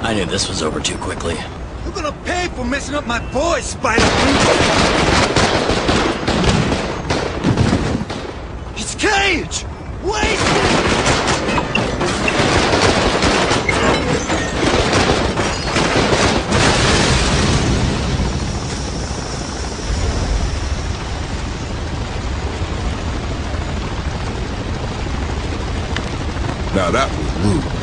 I knew this was over too quickly. You're gonna pay for messing up my boy, Spider! It's Cage! Wait! Now that was rude.